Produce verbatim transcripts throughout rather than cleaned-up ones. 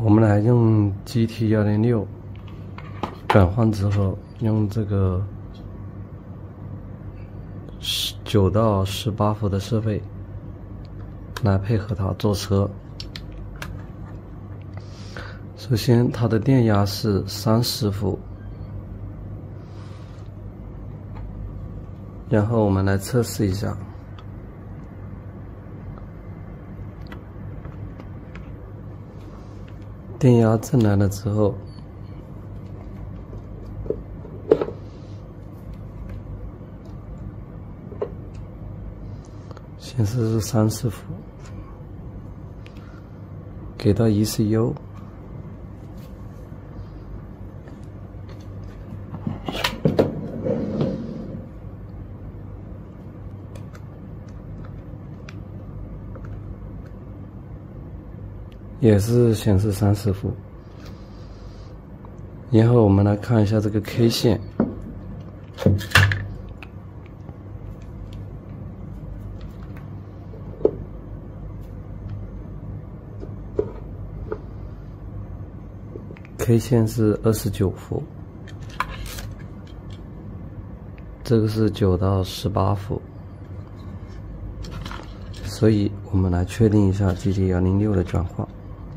我们来用 G T 一零六转换之后，用这个九到十八伏的设备来配合它做车。首先，它的电压是三十伏，然后我们来测试一下。 电压正来了之后，显示是三十伏，给到 E C U， 也是显示三十伏。然后我们来看一下这个 K 线，K 线是二十九伏，这个是九到十八伏，所以我们来确定一下 G T 一零六的转换。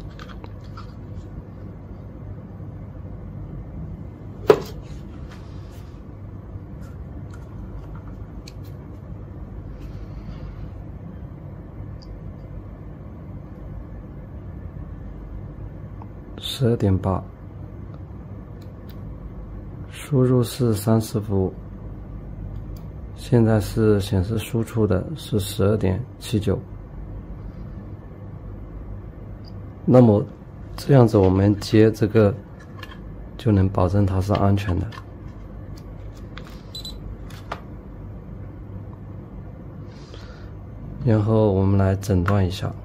十二点八，输入是三十伏，现在是显示输出的是十二点七九。那么这样子我们接这个就能保证它是安全的。然后我们来诊断一下。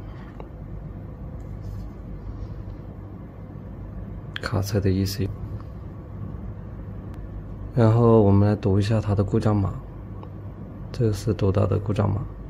卡车的 E C U， 然后我们来读一下它的故障码，这个是读到的故障码。